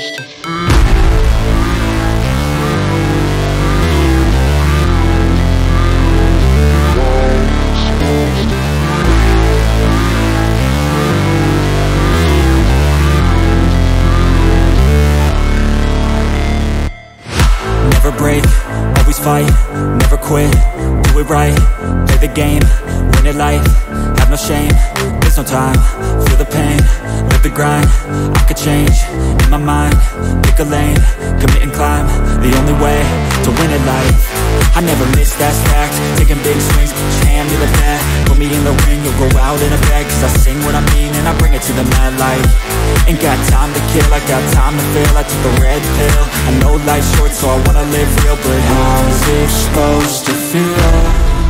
Never break, always fight, never quit, do it right, play the game, win it life, have no shame, there's no time, feel the pain, live the grind, I could change, in my mind, pick a lane, commit and climb, the only way to win at life. I never miss, that's fact, taking big swings, hand me the bat, put me in the ring, you'll go out in a bag, cause I sing what I mean and I bring it to the mad light. Ain't got time to kill, I got time to feel, I took the red pill, I know life's short so I wanna live real, but how's it supposed to feel?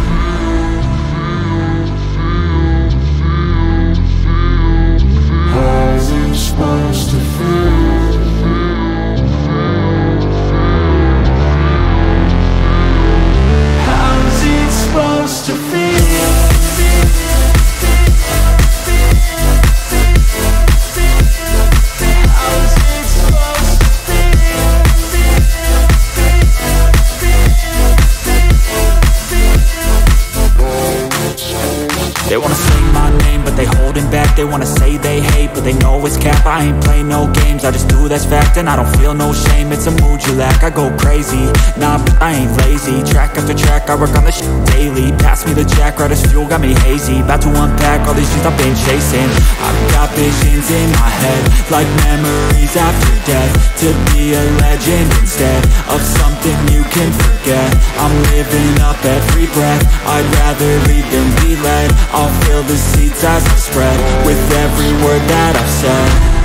How's it supposed to feel? How's it supposed to feel? They wanna say my name, but they holding back. They wanna say they hate, but they know it's cap. I ain't play no games, I just do, that's fact. And I don't feel no shame, it's a mood you lack. I go crazy, nah, but I ain't lazy. Track after track, I work on this shit daily. Pass me the jack, right as fuel, got me hazy. About to unpack all these things I've been chasing. I've got visions in my head, like memories after death. To be a legend instead of something you can forget. I'm living up every breath, I'd rather lead than be led. I'll fill the seats as I spread with every word that I've said.